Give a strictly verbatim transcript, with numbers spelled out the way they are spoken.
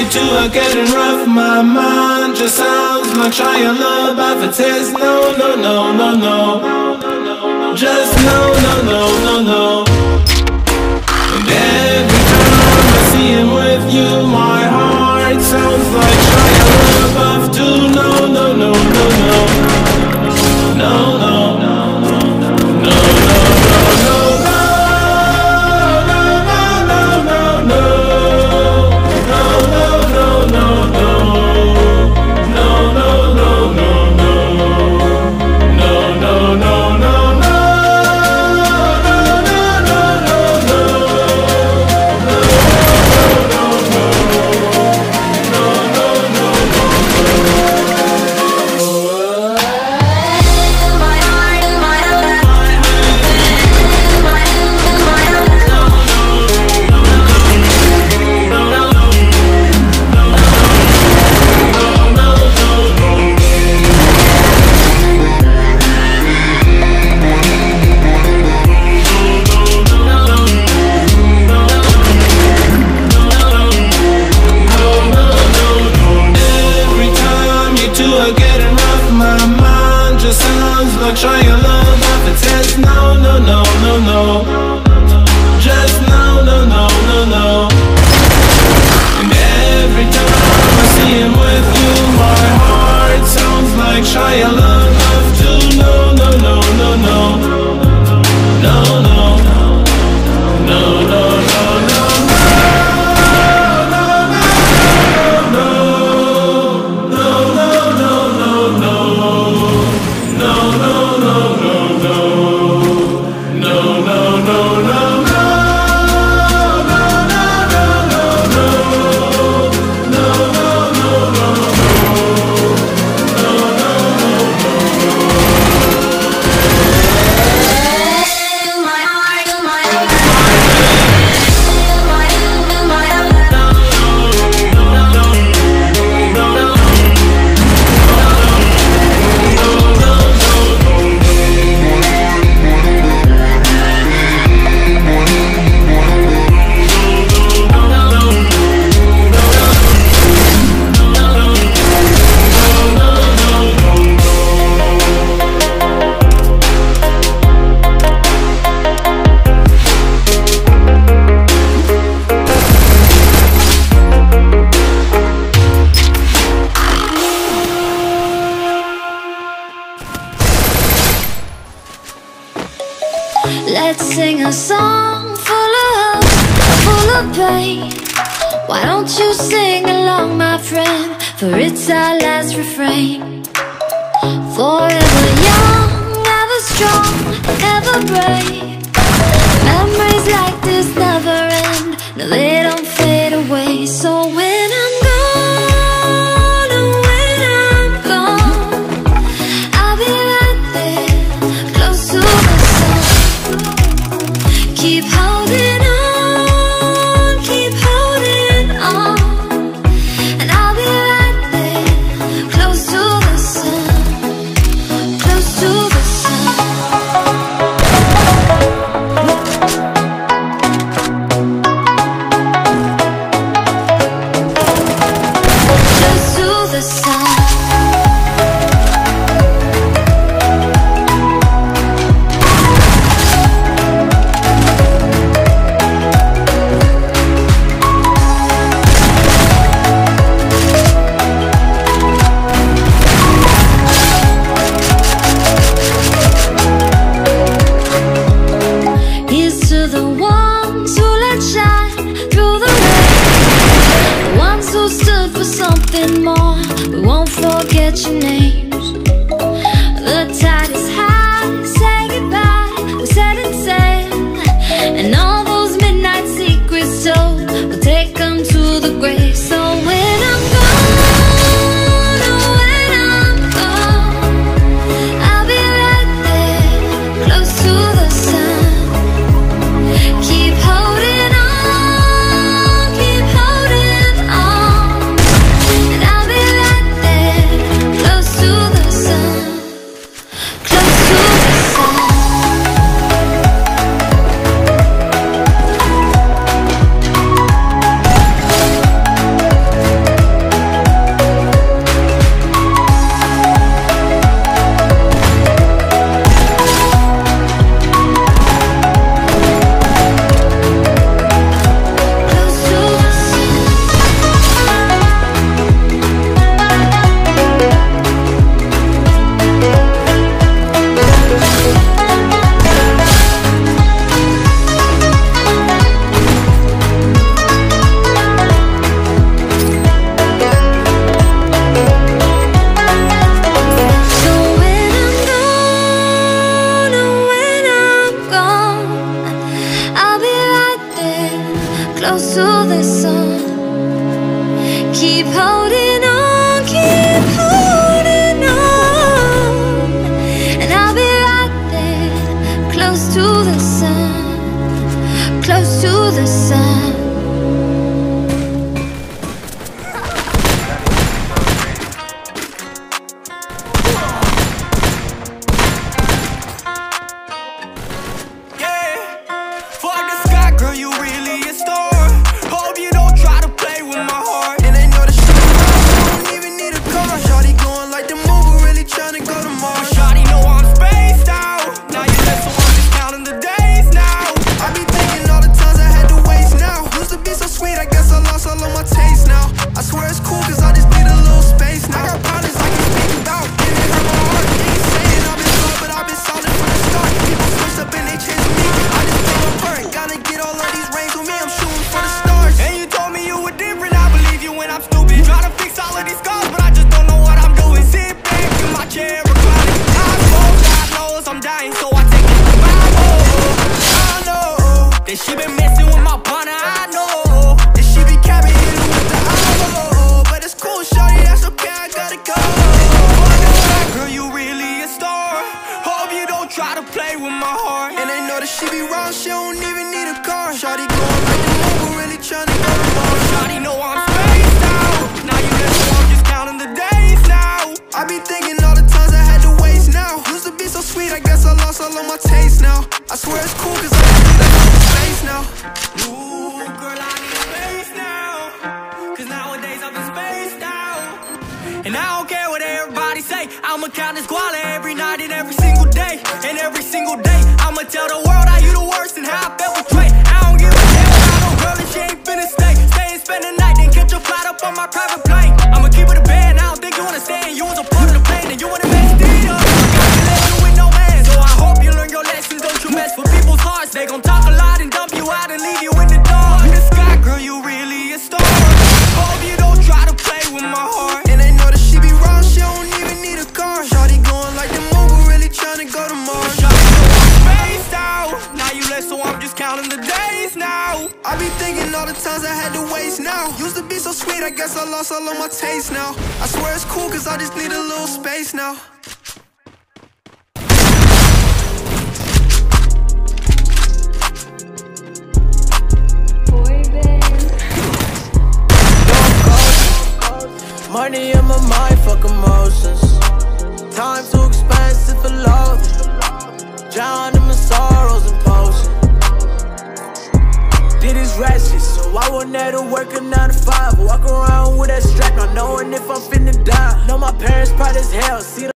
you two are getting rough, my mind just sounds like Shia LaBeouf. It says no, no, no, no, no, just no, no, no, no, no. And every time I see him with you, my heart sounds like Shia LaBeouf too. No, no, no, no, no, no, no, no, no, no, no, no, no. Like Shia LaBeouf, it says no, no, no, no, no, just no, no, no, no, no. And every time I see him with you, my heart sounds like Shia LaBeouf too. No, no, no, no, no, no, no, no, no, no, no. Let's sing a song full of hope, full of pain. Why don't you sing along, my friend? For it's our last refrain. Forever young, ever strong, ever brave. Memories like this never end. No, they don't fade away. So when I'm gone, oh, when I'm gone, I'll be right there, close to the sun. Keep holding on, keep holding on, and I'll be right there, close to the sun, close to the sun. Close to the sun. Here's to the ones who let shine through the rain, the ones who stood for something more. We won't forget your names. The tide is high, say goodbye, we set it sail, and all those midnight secrets told, we'll take them to the grave. So when I'm gone, oh, when I'm gone, I'll be right there, close to the sun. Keep holding on, keep holding on, and I'll be right there, close to close to the sun. Keep holding on, keep holding on, and I'll be right there, close to the sun, close to the sun. She been messing with my partner, I know. And she be capping it with the eyeball. But it's cool, shorty, that's okay, I gotta go. Oh, girl, you really a star. Hope you don't try to play with my heart. And they know that she be wrong, she don't even need a car. Shorty going like the move, really tryna go to Mars. Shorty know I'm spaced out. Now you let me, I'm just counting the days now. I be thinking all the times I had to waste now. Used to be so sweet, I guess I lost all of my taste now. I swear it's cool, cause I just need a space now. Ooh, girl, I need space now. Cause nowadays I've been spaced out. And I don't care what everybody say, I'ma count this guala every night and every single day. And every single day I'ma tell the world how you the worst and how I felt betrayed. I don't give a damn about no girl and she ain't finna stay. Stay and spend the night, then catch a flight up on my private plane. I'ma keep it a band, I don't think you understand. You was a part of the plan and you wanna mess it up. Got me living with no man, so I hope you learn your lessons. Don't you mess with people's hearts, they gon' talk a lot and dump you out and leave you in the dark. The sky, girl, you really a star. Hope you don't try to play with my heart. And they know that she be wrong, she don't even need a car. Shawty going like the mobile, really tryna go to Mars. Shawty know I'm spaced out. Now you left, so I'm just counting the days now. I be thinking all the times I had to waste now. Used to be so sweet, I guess I lost all of my taste now. I swear it's cool, cause I just need a little space now. Money in my mind, fuck emotions. Time too expensive for love. Drown in my sorrows and potions. Did this ratchet, so I won't never work a nine to five. Walk around with that strap, not knowing if I'm finna die. Know my parents proud as hell, see